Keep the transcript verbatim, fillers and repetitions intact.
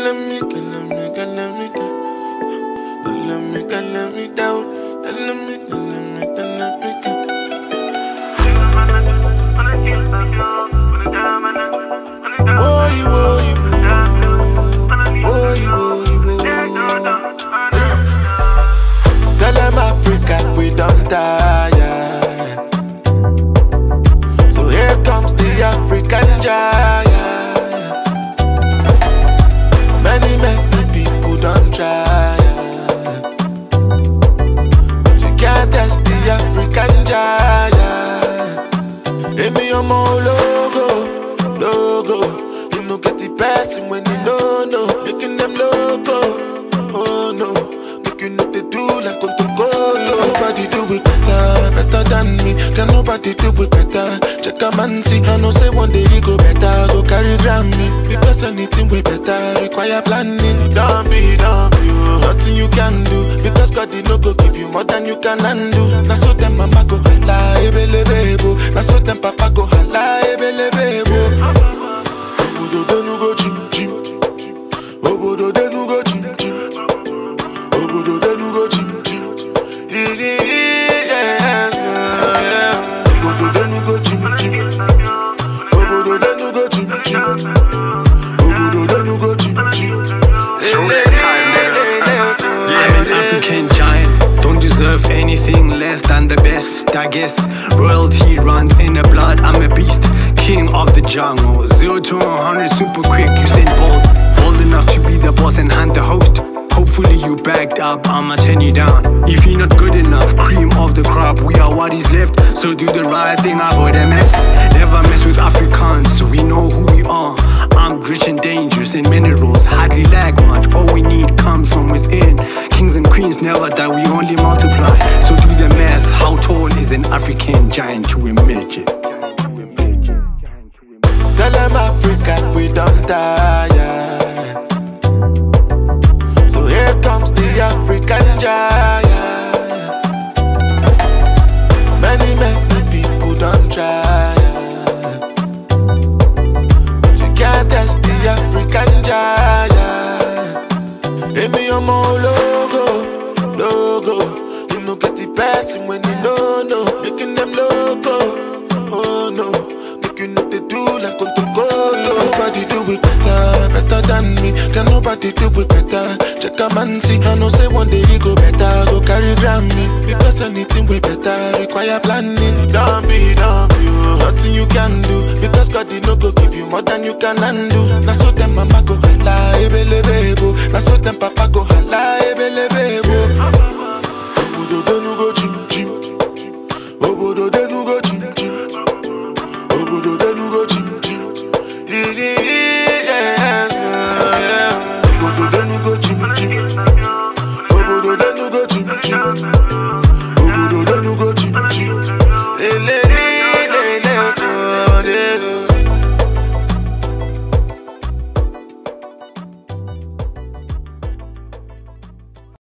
let me, let me, let me down. Let me, let me down. Let me, let me, let me down. Boy, boy, boy, boy, boy. Tell them Africa we don't tire. So here comes the African giant. Many, many people don't try, but you can't test the African giant. Give me your more logo, logo. You know get the passing when you know, no. Making them loco, oh no. Make you know they do like go to go. Nobody do it better, better than me. Can nobody do it better? Check a man see, I know say one day he go better. Go carry Grammy, because anything way better require planning. Don't be, don't be, oh. Nothing you can do, because God did not go give you more than you can undo. Now so them mama go hala, ebele bebo. Now so them papa go hala, ebele bebo. Obodo denu go chim chim, obodo denu go chim chim, obodo denu go chim chim. Obodo denu go chim chim, obodo denu go chim chim, obodo denu go chim chim. I'm an African giant, don't deserve anything less than the best, I guess. Royalty runs in the blood, I'm a beast, king of the jungle. Zero to one hundred super quick, Usain Bolt. Bold enough to be the boss and hand the host. Hopefully you backed up, I'ma turn you down. If you're not good enough, cream of the crop, we are what is left. So do the right thing, avoid a mess. Never mess with Africans, so we know who we are. I'm rich and dangerous in minerals, hardly lack much. All we need comes from within. Kings and queens never die, we only multiply. So do the math, how tall is an African giant to a midget? Tell them Africa we don't tire. So here comes the African giant. Many, many people don't try, but you can't test the African giant. Give me your more logo, logo. You know get the passing when you know, no. Making them loco, oh no. You know they do like go to go. Nobody do it better, better than me. Can nobody do it better? Check a man see, I know say one day he go better. Go carry Grammy, because anything way better require planning. Don't be, don't be, oh. Nothing you can do, because God did not go give you more than you can undo. Now so them mama go hala, ebele bebo. Now so them papa go hala, ebele bebo. Obodo denu go chim